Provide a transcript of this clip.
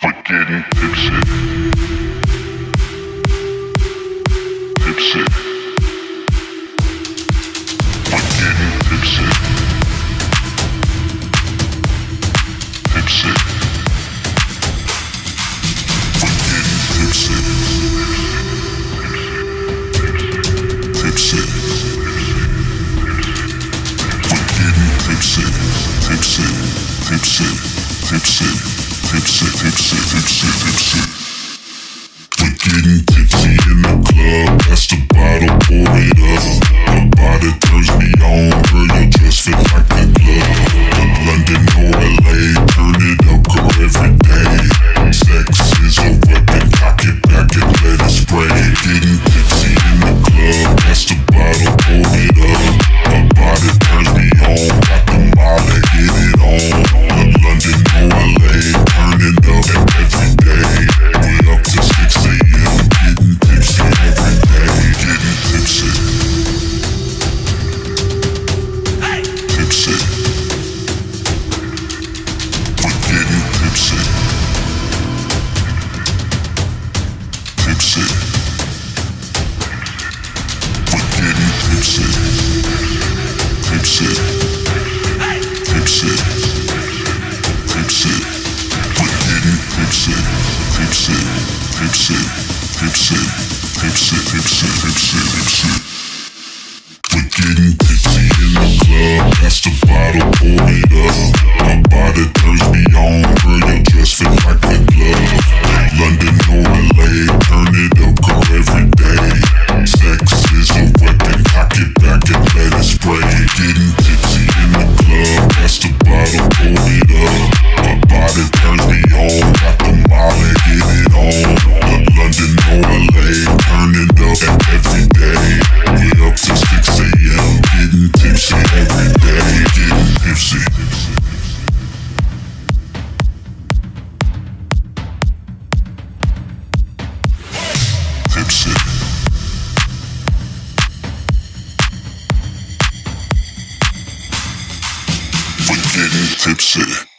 We're getting tipsy. Tipsy. We're getting tipsy. Tipsy. We're getting tipsy. Tipsy. We're getting tipsy. Tipsy. Tipsy. Tipsy. Tipsy, tipsy, tipsy, tipsy. We're getting tipsy in the club. Pass the bottle, pour it up. Her body turns me on, girl, your dress fit like a glove. London or LA, turn it up, girl, every day. Sex is a weapon, cock it back and let it spray. Getting tipsy in the club. Pass the bottle, pour it up. Her body turns me on, got the molly, get it on. London or LA, turn it up every day. We're up to 6 a.m. Getting tipsy every day. Getting tipsy. Tipsy. We're getting tipsy. Tipsy. We're getting tipsy. Tipsy. Tipsy. Tipsy. We're getting tipsy. Tipsy. Tipsy. Tipsy. Tipsy. Tipsy. Tipsy. Tipsy. We're getting tipsy in the club. Pass the bottle, pour it up. My body turns me on, girl, your dress fit like a glove. London or LA, turn it up, girl, every day. Sex is a weapon, cock it back and let it spray. Getting tipsy in the club. Pass the bottle, pour it up. My body turns me on, got the molly, get it on. London or LA, turn it up every day. We're up to 6 a.m. Getting tipsy every day. Getting tipsy. Tipsy. We're getting tipsy.